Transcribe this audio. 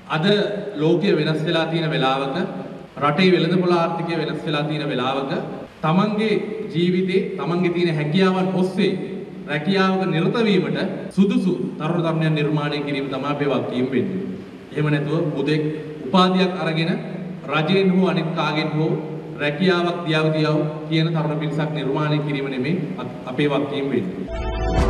අද ලෝකයේ වෙනස් වෙලා තියෙන වෙලාවක රටේ වෙළඳපොළ ආර්ථිකය වෙනස් වෙලා තියෙන වෙලාවක තමන්ගේ ජීවිතේ තමන්ගේ තියෙන හැකියාවන් ඔස්සේ රැකියාවක නිරත වීමට සුදුසු තරුණ තරුණියන් නිර්මාණය කිරීම තමයි අපේ වගකීම වෙන්නේ. එහෙම නැතුව පුතෙක් උපාධියක් අරගෙන රජයෙන් හෝ අනිත් කාගෙන් හෝ රැකියාවක් දියව කියන තරුණ පිරිසක් නිර්මාණය කිරීම නෙමෙයි අපේ වගකීම වෙන්නේ.